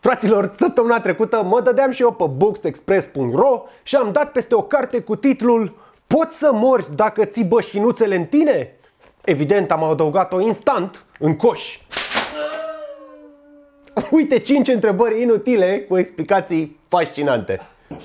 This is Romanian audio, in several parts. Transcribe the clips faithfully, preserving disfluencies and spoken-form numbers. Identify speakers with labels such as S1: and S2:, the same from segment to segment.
S1: Fraților, săptămâna trecută mă dădeam și eu pe books express punct ro și am dat peste o carte cu titlul Poți să mori dacă ții bășinuțele în tine? Evident, am adăugat-o instant în coș. Uite cinci întrebări inutile cu explicații fascinante.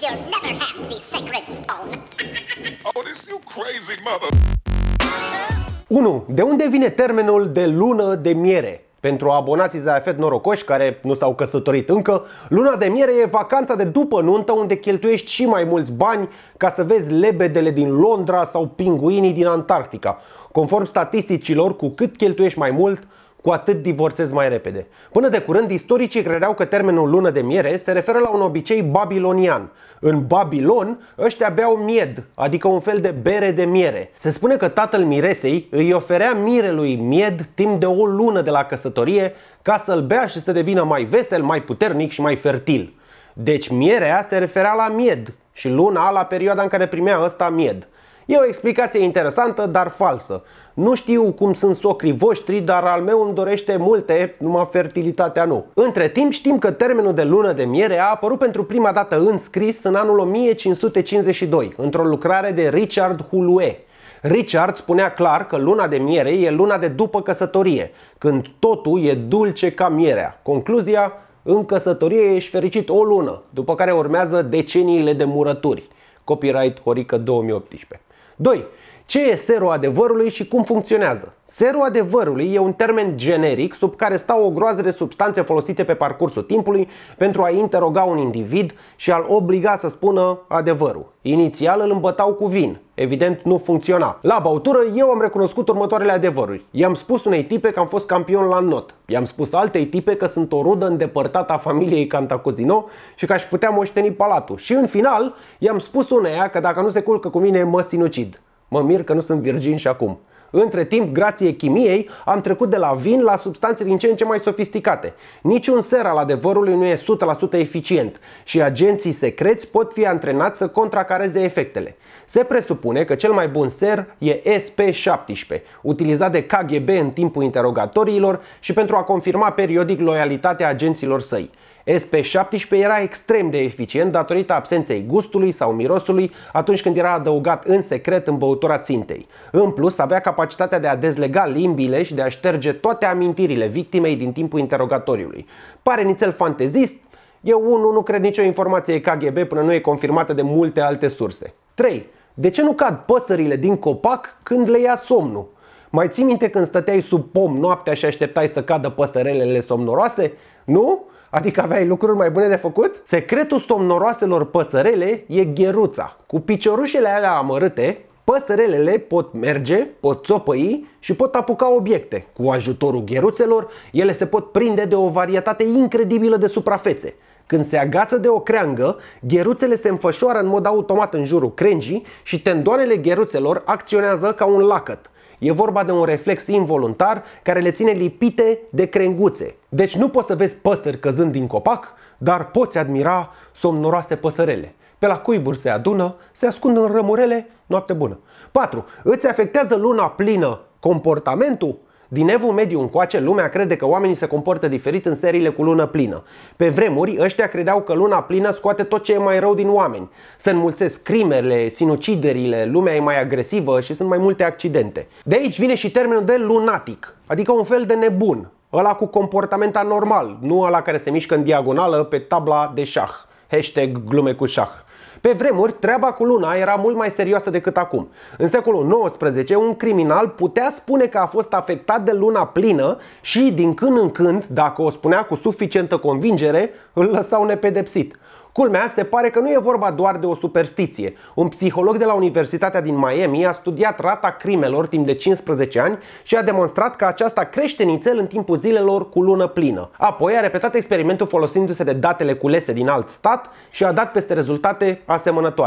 S1: unu. De unde vine termenul de lună de miere? Pentru abonații Zayafet norocoși care nu s-au căsătorit încă, luna de miere e vacanța de după nuntă unde cheltuiești și mai mulți bani ca să vezi lebedele din Londra sau pinguinii din Antarctica. Conform statisticilor, cu cât cheltuiești mai mult, cu atât divorțezi mai repede. Până de curând, istoricii credeau că termenul lună de miere se referă la un obicei babilonian. În Babilon, ăștia beau mied, adică un fel de bere de miere. Se spune că tatăl miresei îi oferea mirelui mied timp de o lună de la căsătorie ca să-l bea și să devină mai vesel, mai puternic și mai fertil. Deci mierea se referea la mied și luna la perioada în care primea ăsta mied. E o explicație interesantă, dar falsă. Nu știu cum sunt socrii voștri, dar al meu îmi dorește multe, numai fertilitatea nu. Între timp știm că termenul de lună de miere a apărut pentru prima dată în scris în anul o mie cinci sute cincizeci și doi, într-o lucrare de Richard Hulue. Richard spunea clar că luna de miere e luna de după căsătorie, când totul e dulce ca mierea. Concluzia: în căsătorie ești fericit o lună, după care urmează deceniile de murături. Copyright Horică două mii optsprezece. doi. Ce e serul adevărului și cum funcționează? Serul adevărului e un termen generic sub care stau o groază de substanțe folosite pe parcursul timpului pentru a interoga un individ și a-l obliga să spună adevărul. Inițial îl îmbătau cu vin. Evident, nu funcționa. La băutură eu am recunoscut următoarele adevăruri. I-am spus unei tipe că am fost campion la not. I-am spus altei tipe că sunt o rudă îndepărtată a familiei Cantacuzino și că aș putea moșteni palatul. Și în final i-am spus uneia că dacă nu se culcă cu mine mă sinucid. Mă mir că nu sunt virgin și acum. Între timp, grație chimiei, am trecut de la vin la substanțe din ce în ce mai sofisticate. Niciun ser al adevărului nu e o sută la sută eficient și agenții secreți pot fi antrenați să contracareze efectele. Se presupune că cel mai bun ser e S P șaptesprezece, utilizat de K G B în timpul interogatoriilor și pentru a confirma periodic loialitatea agenților săi. S P șaptesprezece era extrem de eficient datorită absenței gustului sau mirosului atunci când era adăugat în secret în băutura țintei. În plus, avea capacitatea de a dezlega limbile și de a șterge toate amintirile victimei din timpul interogatoriului. Pare nițel fantezist, eu unul nu cred nicio informație K G B până nu e confirmată de multe alte surse. trei. De ce nu cad păsările din copac când le ia somnul? Mai ții minte când stăteai sub pom noaptea și așteptai să cadă păsărelele somnoroase? Nu? Adică aveai lucruri mai bune de făcut? Secretul somnoroaselor păsărele e gheruța. Cu piciorușele alea amărâte, păsărelele pot merge, pot țopăi și pot apuca obiecte. Cu ajutorul gheruțelor, ele se pot prinde de o varietate incredibilă de suprafețe. Când se agață de o creangă, gheruțele se înfășoară în mod automat în jurul crengii și tendoanele gheruțelor acționează ca un lacăt. E vorba de un reflex involuntar care le ține lipite de crenguțe. Deci nu poți să vezi păsări căzând din copac, dar poți admira somnoroase păsărele. Pe la cuiburi se adună, se ascund în rămurele, noapte bună. patru. Îți afectează luna plină comportamentul? Din Evul Mediu încoace, lumea crede că oamenii se comportă diferit în seriile cu lună plină. Pe vremuri, ăștia credeau că luna plină scoate tot ce e mai rău din oameni. Se înmulțesc crimele, sinuciderile, lumea e mai agresivă și sunt mai multe accidente. De aici vine și termenul de lunatic, adică un fel de nebun. Ăla cu comportament anormal, nu ăla care se mișcă în diagonală pe tabla de șah. Hashtag glume cu șah. Pe vremuri, treaba cu luna era mult mai serioasă decât acum. În secolul nouăsprezece, un criminal putea spune că a fost afectat de luna plină și, din când în când, dacă o spunea cu suficientă convingere, îl lăsau nepedepsit. Culmea, se pare că nu e vorba doar de o superstiție. Un psiholog de la Universitatea din Miami a studiat rata crimelor timp de cincisprezece ani și a demonstrat că aceasta crește nițel în timpul zilelor cu lună plină. Apoi a repetat experimentul folosindu-se de datele culese din alt stat și a dat peste rezultate asemănătoare.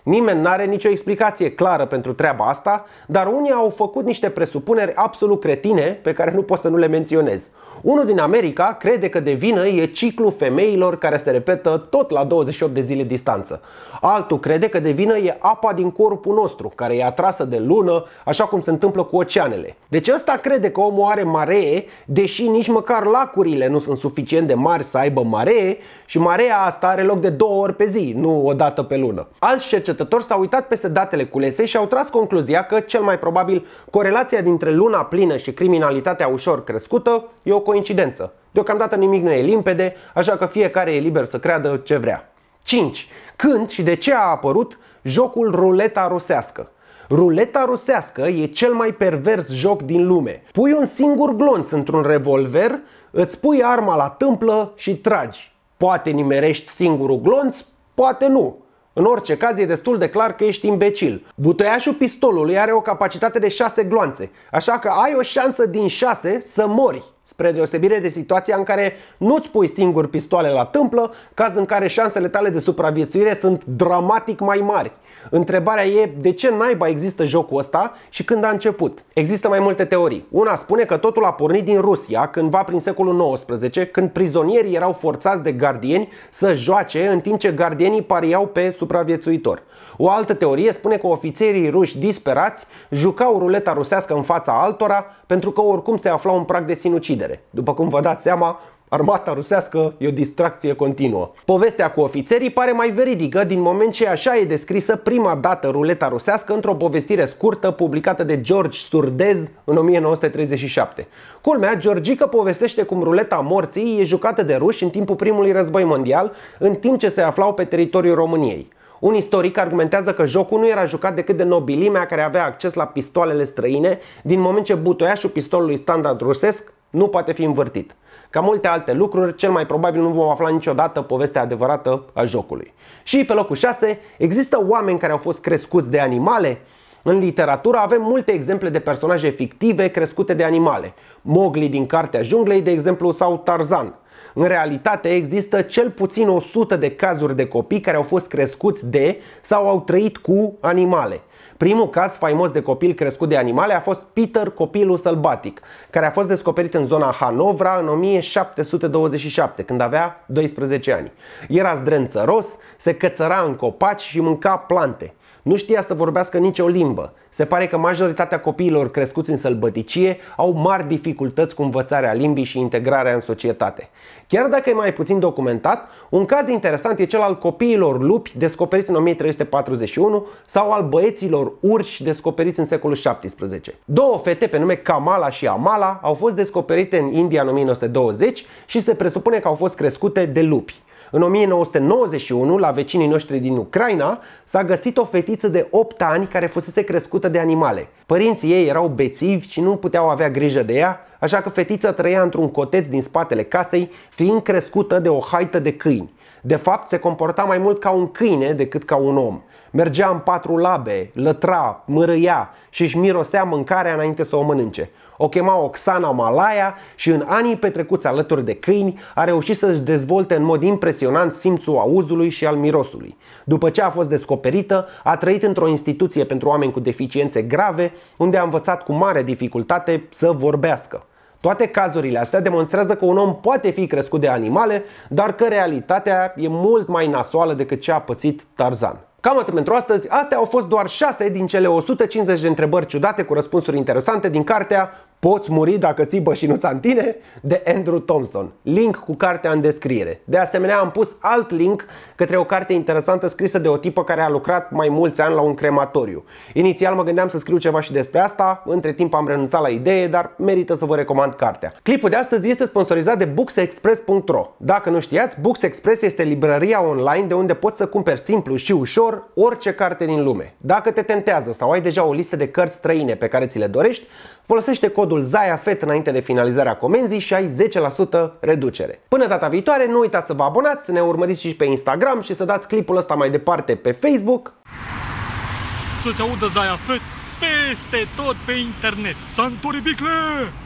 S1: Nimeni n-are nicio explicație clară pentru treaba asta, dar unii au făcut niște presupuneri absolut cretine pe care nu pot să nu le menționez. Unul din America crede că de vină e ciclul femeilor care se repetă tot la douăzeci și opt de zile distanță. Altul crede că de vină e apa din corpul nostru, care e atrasă de lună, așa cum se întâmplă cu oceanele. Deci ăsta crede că omul are maree, deși nici măcar lacurile nu sunt suficient de mari să aibă maree, și marea asta are loc de două ori pe zi, nu o dată pe lună. Alți cercetători s-au uitat peste datele culese și au tras concluzia că cel mai probabil corelația dintre luna plină și criminalitatea ușor crescută e o coincidență. Deocamdată nimic nu e limpede, așa că fiecare e liber să creadă ce vrea. cinci. Când și de ce a apărut jocul ruleta rusească? Ruleta rusească e cel mai pervers joc din lume. Pui un singur glonț într-un revolver, îți pui arma la tâmplă și tragi. Poate nimerești singurul glonț, poate nu. În orice caz e destul de clar că ești imbecil. Butoiașul pistolului are o capacitate de șase gloanțe, așa că ai o șansă din șase să mori, spre deosebire de situația în care nu-ți pui singur pistoale la tâmplă, caz în care șansele tale de supraviețuire sunt dramatic mai mari. Întrebarea e de ce naiba există jocul ăsta și când a început. Există mai multe teorii. Una spune că totul a pornit din Rusia cândva prin secolul nouăsprezece, când prizonierii erau forțați de gardieni să joace în timp ce gardienii pariau pe supraviețuitor. O altă teorie spune că ofițerii ruși disperați jucau ruleta rusească în fața altora pentru că oricum se aflau în prag de sinucidere. După cum vă dați seama, armata rusească e o distracție continuă. Povestea cu ofițerii pare mai veridică din moment ce așa e descrisă prima dată ruleta rusească într-o povestire scurtă publicată de George Surdez în o mie nouă sute treizeci și șapte. Culmea, Georgica povestește cum ruleta morții e jucată de ruși în timpul primului război mondial, în timp ce se aflau pe teritoriul României. Un istoric argumentează că jocul nu era jucat decât de nobilimea care avea acces la pistoalele străine, din moment ce butoiașul pistolului standard rusesc nu poate fi învârtit. Ca multe alte lucruri, cel mai probabil nu vom afla niciodată povestea adevărată a jocului. Și pe locul șase, există oameni care au fost crescuți de animale? În literatură avem multe exemple de personaje fictive crescute de animale. Mowgli din Cartea Junglei, de exemplu, sau Tarzan. În realitate există cel puțin o sută de cazuri de copii care au fost crescuți de sau au trăit cu animale. Primul caz faimos de copil crescut de animale a fost Peter copilul sălbatic, care a fost descoperit în zona Hanovra în o mie șapte sute douăzeci și șapte, când avea doisprezece ani. Era zdrențăros, se cățăra în copaci și mânca plante. Nu știa să vorbească nicio limbă. Se pare că majoritatea copiilor crescuți în sălbăticie au mari dificultăți cu învățarea limbii și integrarea în societate. Chiar dacă e mai puțin documentat, un caz interesant e cel al copiilor lupi descoperiți în o mie trei sute patruzeci și unu sau al băieților urși descoperiți în secolul șaptesprezece. Două fete pe nume Kamala și Amala au fost descoperite în India în o mie nouă sute douăzeci și se presupune că au fost crescute de lupi. În o mie nouă sute nouăzeci și unu, la vecinii noștri din Ucraina, s-a găsit o fetiță de opt ani care fusese crescută de animale. Părinții ei erau bețivi și nu puteau avea grijă de ea, așa că fetița trăia într-un coteț din spatele casei, fiind crescută de o haită de câini. De fapt, se comporta mai mult ca un câine decât ca un om. Mergea în patru labe, lătra, mărâia și își mirosea mâncarea înainte să o mănânce. O chema Oxana Malaya și în anii petrecuți alături de câini a reușit să-și dezvolte în mod impresionant simțul auzului și al mirosului. După ce a fost descoperită, a trăit într-o instituție pentru oameni cu deficiențe grave, unde a învățat cu mare dificultate să vorbească. Toate cazurile astea demonstrează că un om poate fi crescut de animale, dar că realitatea e mult mai nasoală decât ce a pățit Tarzan. Cam atât pentru astăzi. Astea au fost doar șase din cele o sută cincizeci de întrebări ciudate cu răspunsuri interesante din cartea Poți muri dacă ții bășinuța în tine? De Andrew Thompson. Link cu cartea în descriere. De asemenea, am pus alt link către o carte interesantă scrisă de o tipă care a lucrat mai mulți ani la un crematoriu. Inițial mă gândeam să scriu ceva și despre asta, între timp am renunțat la idee, dar merită să vă recomand cartea. Clipul de astăzi este sponsorizat de books express punct ro. Dacă nu știați, Books Express este librăria online de unde poți să cumperi simplu și ușor orice carte din lume. Dacă te tentează sau ai deja o listă de cărți străine pe care ți le dorești, folosește codul ZAIAFET înainte de finalizarea comenzii și ai zece la sută reducere. Până data viitoare, nu uitați să vă abonați, să ne urmăriți și pe Instagram și să dați clipul ăsta mai departe pe Facebook.
S2: Să se audă ZAIAFET peste tot pe internet. Santuri Bicle!